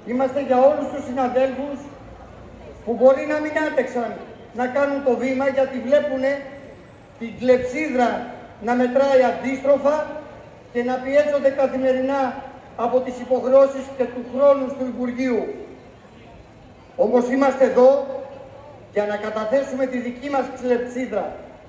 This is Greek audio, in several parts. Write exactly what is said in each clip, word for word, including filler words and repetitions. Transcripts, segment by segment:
Είμαστε για όλους τους συναδέλφους που μπορεί να μην άτεξαν να κάνουν το βήμα γιατί βλέπουν την κλεψίδρα να μετράει αντίστροφα και να πιέζονται καθημερινά από τις υποχρεώσεις και του χρόνου του Υπουργείου. Όμως είμαστε εδώ για να καταθέσουμε τη δική μας κλεψίδρα,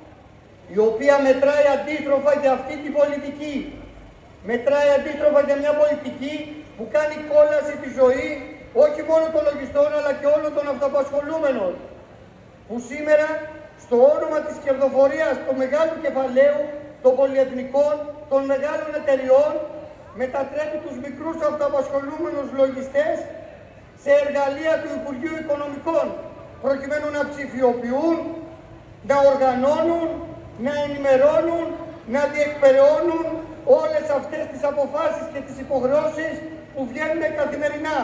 η οποία μετράει αντίστροφα για αυτή την πολιτική. Μετράει αντίστροφα για μια πολιτική που κάνει κόλαση τη ζωή όχι μόνο των λογιστών αλλά και όλων των αυτοαπασχολούμενων, που σήμερα στο όνομα της κερδοφορίας του μεγάλου κεφαλαίου, των πολυεθνικών, των μεγάλων εταιριών, μετατρέπει τους μικρούς αυτοαπασχολούμενους λογιστές σε εργαλεία του Υπουργείου Οικονομικών, προκειμένου να ψηφιοποιούν, να οργανώνουν, να ενημερώνουν, να διεκπεραιώνουν όλες αυτές τις αποφάσεις και τις υποχρεώσεις που βγαίνουν καθημερινά.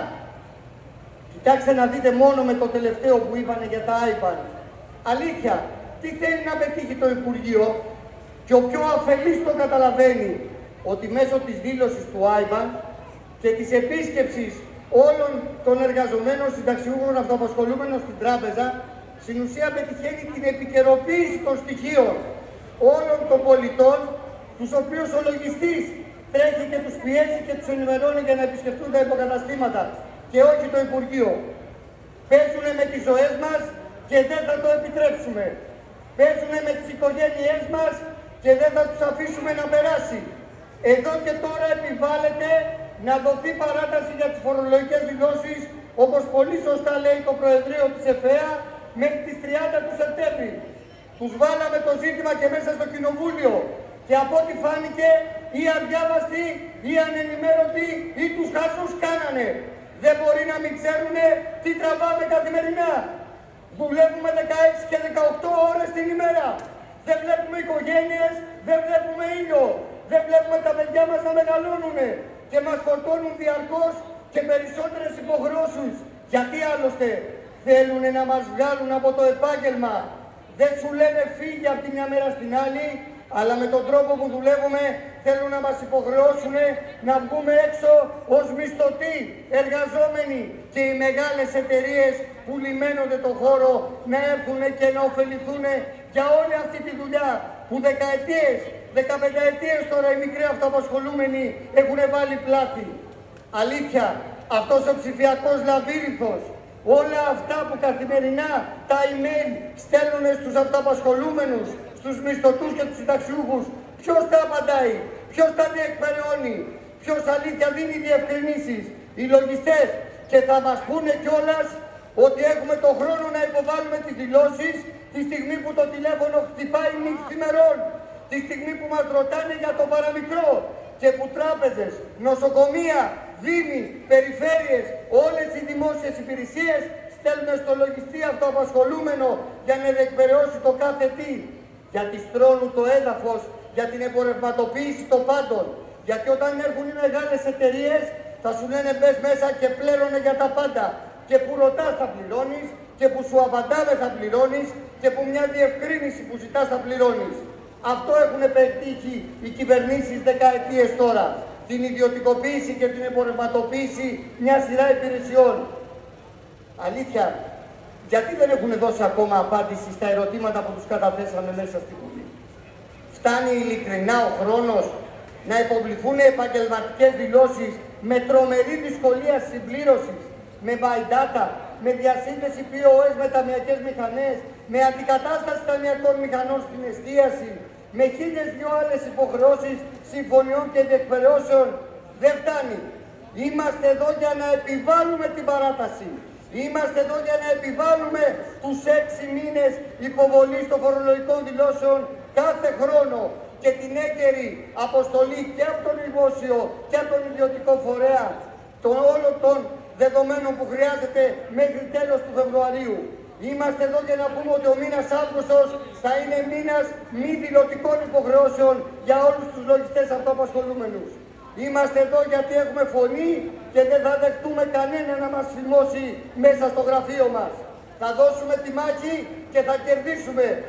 Κοιτάξτε να δείτε μόνο με το τελευταίο που είπανε για τα άιπαν. Αλήθεια, τι θέλει να πετύχει το Υπουργείο, και ο πιο αφελής το καταλαβαίνει, ότι μέσω της δήλωσης του άιπαν και της επίσκεψης όλων των εργαζομένων συνταξιούχων αυτοαπασχολούμενων στην τράπεζα, στην ουσία πετυχαίνει την επικαιροποίηση των στοιχείων όλων των πολιτών, τους οποίους ο λογιστής τρέχει και τους πιέζει και τους ενημερώνει για να επισκεφτούν τα υποκαταστήματα και όχι το Υπουργείο. Παίζουν με τις ζωές μας και δεν θα το επιτρέψουμε. Παίζουν με τις οικογένειές μας και δεν θα τους αφήσουμε να περάσει. Εδώ και τώρα επιβάλλεται να δοθεί παράταση για τις φορολογικές δηλώσεις, όπως πολύ σωστά λέει το Προεδρείο της ΕΦΕΑ, μέχρι τις τριάντα του Σεπτέμβρη. Τους βάλαμε το ζήτημα και μέσα στο Κοινοβούλιο και από ό,τι φάνηκε ή αδιάβαστοι ή ανενημέρωτοι ή τους χάσους κάνανε. Δεν μπορεί να μην ξέρουν τι τραβάμε καθημερινά. Δουλεύουμε δεκαέξι και δεκαοκτώ ώρες την ημέρα. Δεν βλέπουμε οικογένειες, δεν βλέπουμε ήλιο. Δεν βλέπουμε τα παιδιά μας να μεγαλώνουν και μας φορτώνουν διαρκώς και περισσότερες υποχρεώσεις. Γιατί άλλωστε θέλουν να μας βγάλουν από το επάγγελμα. Δεν σου λένε φύγει από τη μια μέρα στην άλλη, αλλά με τον τρόπο που δουλεύουμε θέλουν να μας υποχρεώσουν να βγούμε έξω ως μισθωτοί, εργαζόμενοι, και οι μεγάλες εταιρείες που λιμένονται τον χώρο να έρθουν και να ωφεληθούν για όλη αυτή τη δουλειά που δεκαετίες, δεκαπενταετίες τώρα οι μικροί αυτοαπασχολούμενοι έχουν βάλει πλάτη. Αλήθεια, αυτός ο ψηφιακός λαβύρινθος, όλα αυτά που καθημερινά τα email στέλνουν στους αυτοαπασχολούμενους, στους μισθωτούς και τους συνταξιούχους, ποιος τα απαντάει, ποιος τα διεκπεραιώνει, ποιος αλήθεια δίνει διευκρινήσεις? Οι λογιστές. Και θα μας πούνε κιόλας ότι έχουμε τον χρόνο να υποβάλουμε τις δηλώσεις τη στιγμή που το τηλέφωνο χτυπάει νυχθημερών, τη στιγμή που μας ρωτάνε για το παραμικρό και που τράπεζες, νοσοκομεία, δήμοι, περιφέρειες, όλες οι δημόσιες υπηρεσίες στέλνουν στο λογιστή αυτοαπασχολούμενο για να διεκπεραιώσει το κάθε τι. Γιατί στρώνουν το έδαφος για την εμπορευματοποίηση των πάντων. Γιατί όταν έρχουν οι μεγάλες εταιρείες θα σου λένε μπες μέσα και πλέρωνε για τα πάντα. Και που ρωτάς θα πληρώνεις, και που σου απαντάμε θα πληρώνεις, και που μια διευκρίνηση που ζητάς θα πληρώνεις. Αυτό έχουν πετύχει οι κυβερνήσεις δεκαετίες τώρα. Την ιδιωτικοποίηση και την εμπορευματοποίηση μια σειρά υπηρεσιών. Αλήθεια, γιατί δεν έχουν δώσει ακόμα απάντηση στα ερωτήματα που τους καταθέσαμε μέσα στη Βουλή? Φτάνει ειλικρινά ο χρόνος να υποβληθούν επαγγελματικές δηλώσεις με τρομερή δυσκολία συμπλήρωσης, με by data, με διασύνδεση πι ο ες με ταμιακές μηχανές, με αντικατάσταση ταμιακών μηχανών στην εστίαση, με χίλιες δυο άλλες υποχρεώσεις συμφωνιών και διεκπεραιώσεων? Δεν φτάνει. Είμαστε εδώ για να επιβάλλουμε την παράταση. Είμαστε εδώ για να επιβάλλουμε τους έξι μήνες υποβολής των φορολογικών δηλώσεων κάθε χρόνο και την έγκαιρη αποστολή και από τον δημόσιο και από τον ιδιωτικό φορέα των όλων των δεδομένων που χρειάζεται μέχρι τέλος του Φεβρουαρίου. Είμαστε εδώ για να πούμε ότι ο μήνας Αύγουστος θα είναι μήνας μη δηλωτικών υποχρεώσεων για όλους τους λογιστές αυτοαπασχολούμενους. Είμαστε εδώ γιατί έχουμε φωνή και δεν θα δεχτούμε κανένα να μας φημώσει μέσα στο γραφείο μας. Θα δώσουμε τη μάχη και θα κερδίσουμε.